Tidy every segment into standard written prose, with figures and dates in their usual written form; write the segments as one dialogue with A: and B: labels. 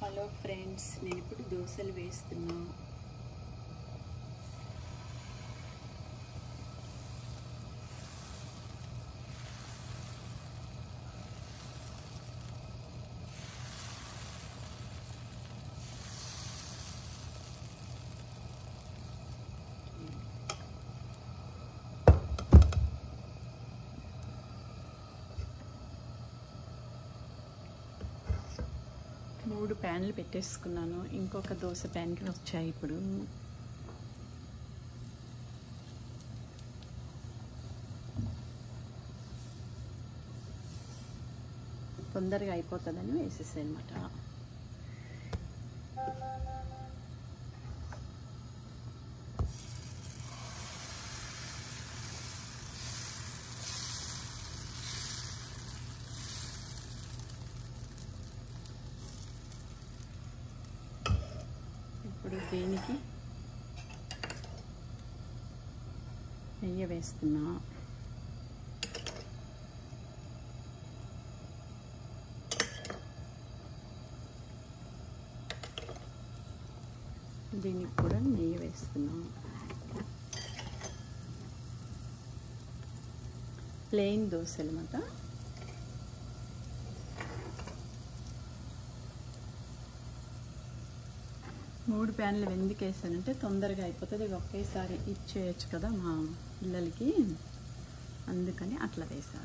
A: Hello friends, నేను ఇప్పుడు దోశలు వేస్తున్నా. మూడు ప్యాన్లు పెట్టేసుకున్నాను. ఇంకొక దోశ ప్యాన్కి వచ్చాయి. ఇప్పుడు తొందరగా అయిపోతుందని వేసేసాయి అన్నమాట. ఇప్పుడు దీనికి నెయ్యి వేస్తున్నా. దీనికి కూడా నెయ్యి వేస్తున్నా. ప్లెయిన్ దోశ అన్నమాట. మూడు ప్యాన్లు ఎందుకు వేసానంటే తొందరగా అయిపోతుంది, ఒకేసారి ఇచ్చేయచ్చు కదా మా పిల్లలకి, అందుకని అట్లా వేసా.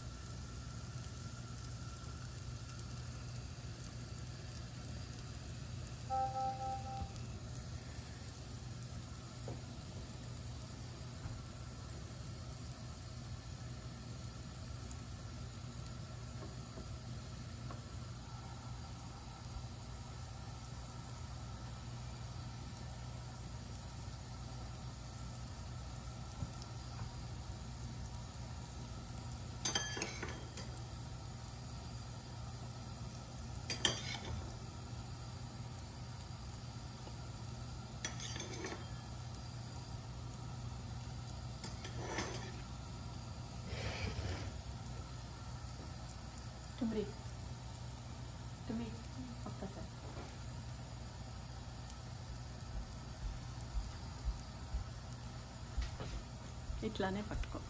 A: ఇట్లానే పట్టుకో.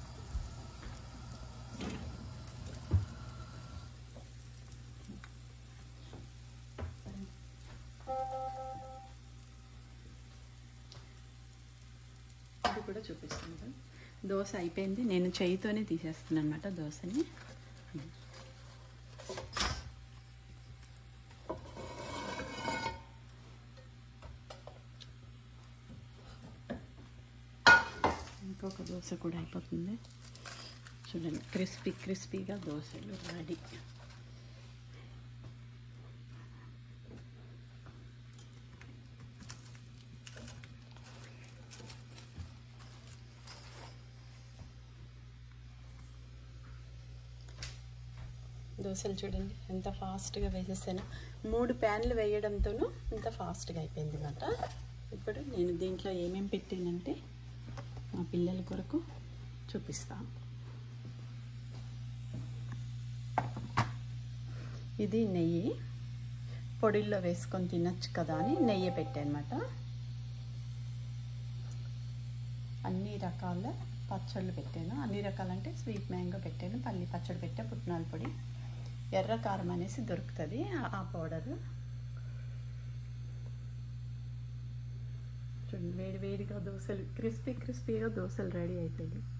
A: ఇది కూడా చూపిస్తాను. దోశ అయిపోయింది. నేను చేయితోనే తీసేస్తున్నాను అన్నమాట దోశని. ఇంకొక దోశ కూడా అయిపోతుంది. చూడండి, క్రిస్పీగా దోశలు రెడీ. దోశలు చూడండి ఎంత ఫాస్ట్గా వేసేసాను. 3 ప్యాన్లు వేయడంతోనూ ఇంత ఫాస్ట్గా అయిపోయింది అన్నమాట. ఇప్పుడు నేను దీంట్లో ఏమేమి పెట్టానంటే మా పిల్లల కొరకు చూపిస్తాను. ఇది నెయ్యి, పొడిల్లో వేసుకొని తినచ్చు కదా అని నెయ్యి పెట్టానమాట. అన్ని రకాల పచ్చళ్ళు పెట్టాను. అన్ని రకాలంటే స్వీట్ మ్యాంగో పెట్టాను, పల్లి పచ్చడి పెట్టా, పుట్నాల పొడి, ఎర్ర కారం అనేసి దొరుకుతుంది ఆ పౌడరు. చూడండి, వేడిగా దోశలు క్రిస్పీగా దోశలు రెడీ అయిపోయింది.